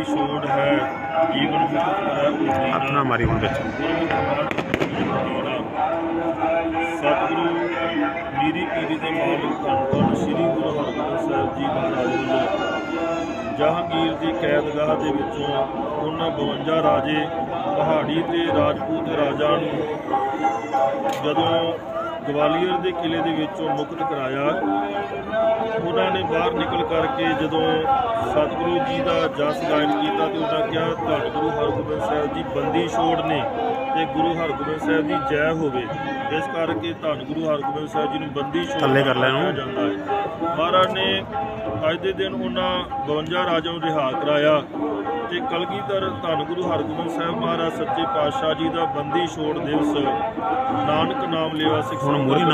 छोड़ है जीवन अपना मारी हूँ सतगुरु मीरी पीरी के मालिक धन धन श्री गुरु हरगोबिंद साहिब जी महाराज वालों जहांगीर की कैदगाह के विचों उन्होंने 52 राजे पहाड़ी के राजपूत राजा जदों गवालीयर के किले के विचों मुक्त कराया उन्होंने बाहर निकल करके जदों सतगुरु जी का जस गायन किया तो उन्होंने कहा धन गुरु हरगोबिंद साहिब जी बंदी छोड़ ने ते गुरु हरगोबिंद साहिब जी जय होवे। इस करके धन गुरु हरगोबिंद साहिब जी बंदी छोड़ जाता है। महाराज ने अज के दिन उन्होंने 52 राजा रिहा कराया ते कलगीधर धन गुरु हरगोबिंद साहिब महाराज सच्चे पातशाह जी का बंदी छोड़ दिवस नानक नाम लेवा सिख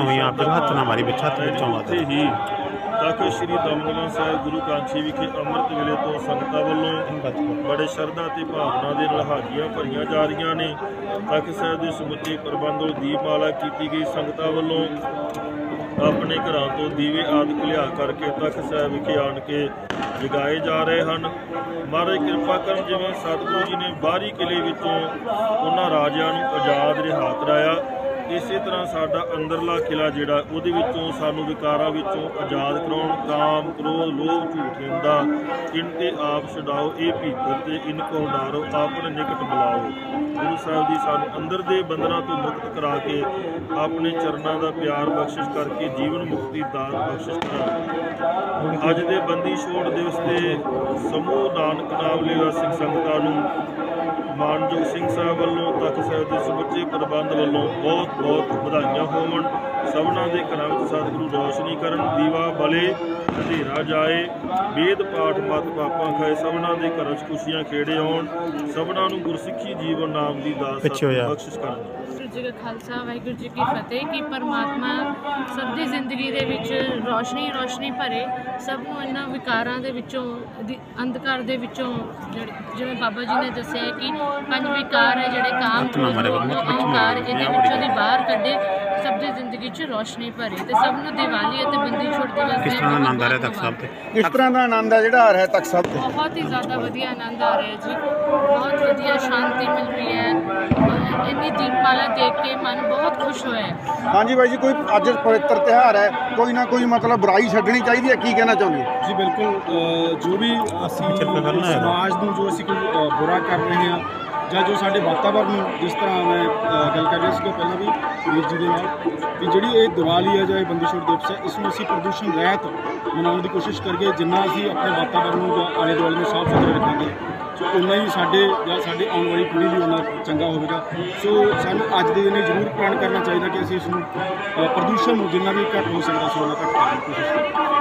ही तक श्री दमदमा साहिब गुरु कांछी विखे अमृत वेले तो संगतां वल्लों बड़े श्रद्धा ते भावना दे नाल हाजियां भरियां जा रही ने। तक साहिब के समुचे प्रबंध और दीपमाला की गई। संगतां वल्लों अपने घरों तो दीवे आदि लिया करके तक साहिब विखे आन के जगाए जा रहे हैं। महाराज कृपा कर जिवें सतगुरु जी ने बाहरी किले विचों उन्हां राजियां नूं आज़ाद रिहा कराया इस तरह साडा अंदरला किला जिहड़ा उहदे विचों सानूं विकारां विचों आज़ाद कराउण काम क्रोध लोभ झूठ निंदा इनते आप छुड़ाओ ये भीतर ते इनको डारो अपने निकट बुलाओ। गुरु साहिब जी सानूं अंदर दे बंधनां तो मुक्त करा के अपने चरनां दा प्यार बख्शिश करके जीवन मुक्ति दान बख्शिश करा। अज दे बंदी छोड़ दिवस ते समूह नानक नाम लेवा सिख संगतां नूं मानयोग सिंह साहब वालों तक साहिब के समुचे प्रबंध वालों बहुत बहुत बधाइयां होवन। सबना के घर में सतगुरु रोशनी करन दीवा बले अंधेरा जाए वेद पाठ मत पापा खाए सबना के घर खुशियां खेड़े आउण सबना नूं गुरसिੱਖੀ जीवन नाम की दास बख्शिश करन। वाहिगुरू जी का खालसा वाहिगुरू जी की फतेह कि परमात्मा सब की जिंदगी दे विच रोशनी रोशनी भरे सब नूं इन्हां विकारां दे विचों अंधकार दे विचों जिवें बाबा जी ने दस्सिया है कि 5 विकार है जिहड़े काम अहंकार इहदे विचों दी बाहर कढे सब की जिंदगी च रोशनी भरे ते सब नूं दिवाली अते बंदी छोड़ दिवस किस तरह आनंद आ रहा तक सब किस तरह का आनंद है जिहड़ा आ रहा तक सब बहुत ही ज़्यादा वधिया आनंद आ रहा है जी। बहुत वधिया शांति मिल रही है इन्नी दीपमाला देख के मन बहुत खुश होया है। हाँ जी भाई जी कोई अज पवित्र त्यौहार है कोई ना कोई मतलब बुराई छड्डनी चाहिए है की कहना चाਹੁੰਦੇ जी बिल्कुल जो भी असी समाज ਨੂੰ जो असी कोई बुरा कर रहे हैं ਜਾਂ जो साढ़े वातावरण जिस तरह मैं गल कर रहा था पहले भी वीर जी के नाल कि जी ये दिवाली है या बंदी छोड़ दिवस है इसमें असी प्रदूषण रहित मनाने की कोशिश करिए जिन्ना असी अपने वातावरण आले दुआले में साफ सुथरा रखेंगे सो उन्ना ही साढ़े या साढ़े आने वाली पीढ़ी भी उन्ना चंगा होगा। सो सानू अज के दिन जरूर प्रण करना चाहिए कि असी इसनूं प्रदूषण जिन्ना भी घट हो सकता सो उन्ना घट करने की कोशिश करें।